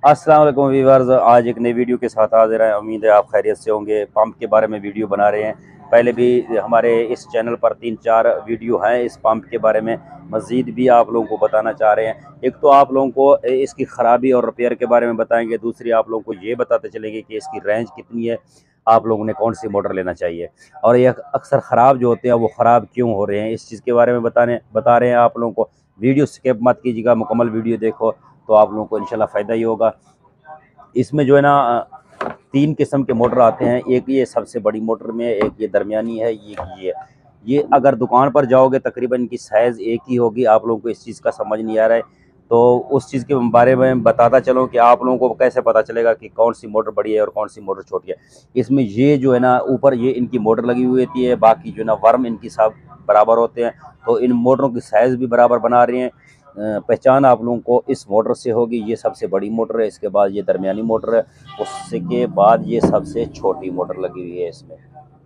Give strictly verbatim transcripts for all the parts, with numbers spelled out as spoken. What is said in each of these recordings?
अस्सलाम वालेकुम व्यूअर्स, आज एक नई वीडियो के साथ हाजिर हैं। उम्मीद है आप खैरियत से होंगे। पंप के बारे में वीडियो बना रहे हैं। पहले भी हमारे इस चैनल पर तीन चार वीडियो हैं इस पंप के बारे में। मज़ीद भी आप लोगों को बताना चाह रहे हैं। एक तो आप लोगों को इसकी ख़राबी और रिपेयर के बारे में बताएंगे। दूसरी आप लोगों को ये बताते चलेंगे कि इसकी रेंज कितनी है, आप लोगों ने कौन सी मोटर लेना चाहिए, और ये अक्सर ख़राब जो होते हैं वो ख़राब क्यों हो रहे हैं, इस चीज़ के बारे में बताने बता रहे हैं आप लोगों को। वीडियो स्किप मत कीजिएगा, मुकम्मल वीडियो देखो तो आप लोगों को इंशाल्लाह फ़ायदा ही होगा। इसमें जो है ना तीन किस्म के मोटर आते हैं। एक ये सबसे बड़ी मोटर में, एक ये दरमियानी है, ये ये ये अगर दुकान पर जाओगे तकरीबन इनकी साइज़ एक ही होगी। आप लोगों को इस चीज़ का समझ नहीं आ रहा है तो उस चीज़ के बारे में बताता चलो कि आप लोगों को कैसे पता चलेगा कि कौन सी मोटर बड़ी है और कौन सी मोटर छोटी है। इसमें ये जो है ना ऊपर ये इनकी मोटर लगी हुई होती है, बाकी जो है ना वर्म इनकी सब बराबर होते हैं, तो इन मोटरों की साइज़ भी बराबर बना रही हैं। पहचान आप लोगों को इस मोटर से होगी। ये सबसे बड़ी मोटर है, इसके बाद ये दरमियानी मोटर है, उसके बाद ये सबसे छोटी मोटर लगी हुई है। इसमें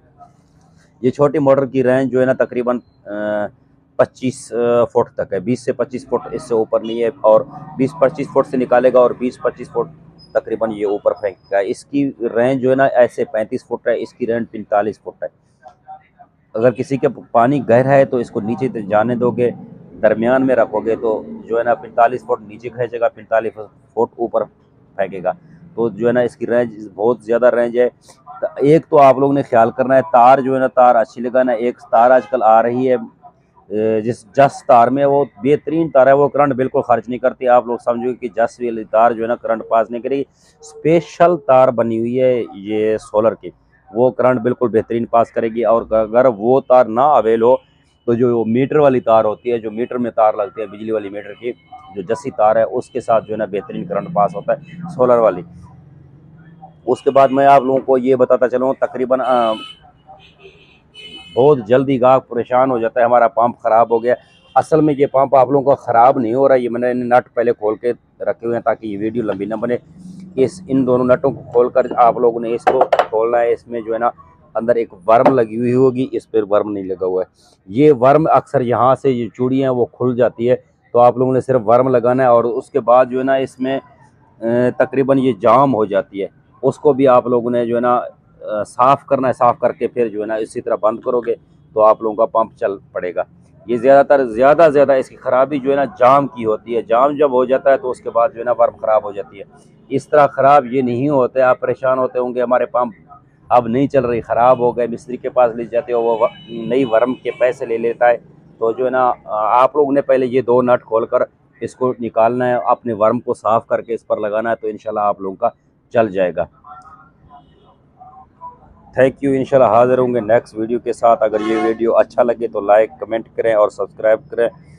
ये छोटी मोटर की रेंज जो है ना तकरीबन पच्चीस फुट तक है। बीस से पच्चीस फुट, इससे ऊपर नहीं है। और बीस पच्चीस फुट से निकालेगा और बीस पच्चीस फुट तकरीबन ये ऊपर फेंकेगा। इसकी रेंज जो है ना ऐसे पैंतीस फुट है, इसकी रेंज पैंतालीस फुट है। अगर किसी के पानी गहरा है तो इसको नीचे जाने दोगे, दरमियान में रखोगे तो जो है ना पैंतालीस फुट नीचे खींचेगा, पैंतालीस फुट ऊपर फेंकेगा। तो जो है ना इसकी रेंज बहुत ज़्यादा रेंज है। एक तो आप लोगों ने ख्याल करना है, तार जो है ना तार अच्छी लगाना। एक तार आजकल आ रही है जिस जस तार में, वो बेहतरीन तार है, वो करंट बिल्कुल खर्च नहीं करती। आप लोग समझोगे कि जस वाली तार जो है ना करंट पास नहीं करेगी। स्पेशल तार बनी हुई है ये सोलर की, वो करंट बिल्कुल बेहतरीन पास करेगी। और अगर वो तार ना अवेल हो तो जो मीटर वाली तार होती है, जो मीटर में तार लगती है बिजली वाली मीटर की, जो जस्सी तार है, उसके साथ जो है ना बेहतरीन करंट पास होता है सोलर वाली। उसके बाद मैं आप लोगों को ये बताता चलूँ, तकरीबन बहुत जल्दी गाहक परेशान हो जाता है, हमारा पंप ख़राब हो गया। असल में ये पंप आप लोगों का ख़राब नहीं हो रहा है। ये मैंने नट पहले खोल के रखे हुए हैं ताकि ये वीडियो लंबी ना बने। इस इन दोनों नटों को खोलकर आप लोगों ने इसको खोलना है। इसमें जो है ना अंदर एक वर्म लगी हुई होगी, इस पर वर्म नहीं लगा हुआ है। ये वर्म अक्सर यहाँ से ये चूड़ियाँ हैं वो खुल जाती है, तो आप लोगों ने सिर्फ वर्म लगाना है। और उसके बाद जो है ना इसमें तकरीबन ये जाम हो जाती है, उसको भी आप लोगों ने जो है ना साफ़ करना है। साफ़ करके फिर जो है ना इसी तरह बंद करोगे तो आप लोगों का पंप चल पड़ेगा। ये ज़्यादातर ज़्यादा ज़्यादा इसकी ख़राबी जो है ना जाम की होती है। जाम जब हो जाता है तो उसके बाद जो है ना वर्म ख़राब हो जाती है। इस तरह ख़राब ये नहीं होते। आप परेशान होते होंगे हमारे पंप अब नहीं चल रही, ख़राब हो गए, मिस्त्री के पास ले जाते हो, वो नई वर्म के पैसे ले लेता है। तो जो है ना आप लोगों ने पहले ये दो नट खोल कर इसको निकालना है, अपने वर्म को साफ़ करके इस पर लगाना है, तो इंशाल्लाह आप लोगों का चल जाएगा। Thank you. इंशाल्लाह हाज़िर होंगे नेक्स्ट वीडियो के साथ। अगर ये वीडियो अच्छा लगे तो लाइक कमेंट करें और सब्सक्राइब करें।